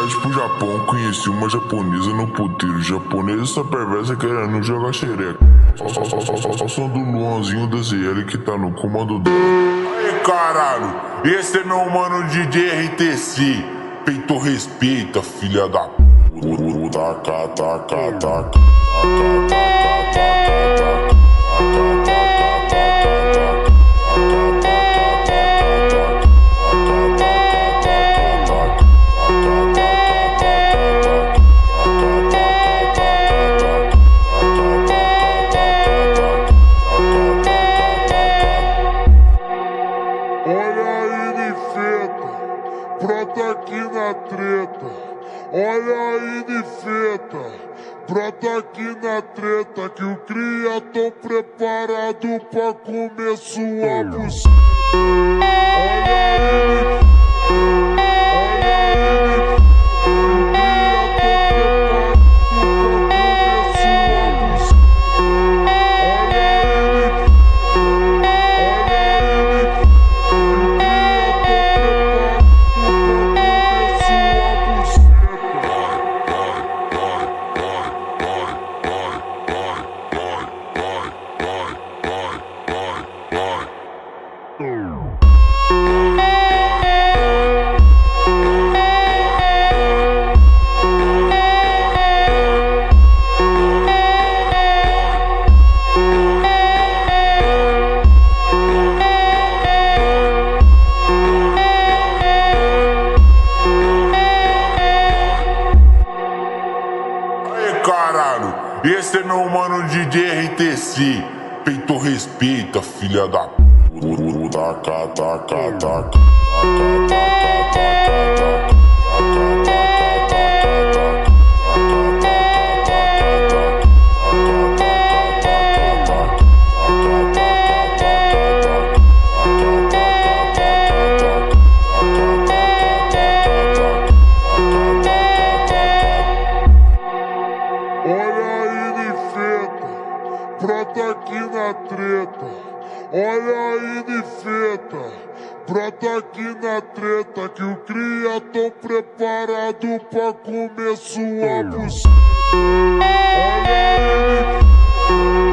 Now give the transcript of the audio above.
viagem pro Japão, conheci uma japonesa no puteiro. Japonesa essa perversa querendo jogar xereca. Só som do Luanzinho da ZL que tá no comando dela. Aí caralho, esse é meu mano DJ RTC. Peito respeita, filha da p. Brota aqui na treta, olha aí de feta. Brota aqui na treta que o cria tô preparado pra comer sua buceta. Olha aí de caralho, esse é meu mano DJ RTC. Peito respeita, filha da p. Brota aqui na treta, olha aí de feta. Brota aqui na treta que o cria tô preparado pra comer sua buceta. Olha aí de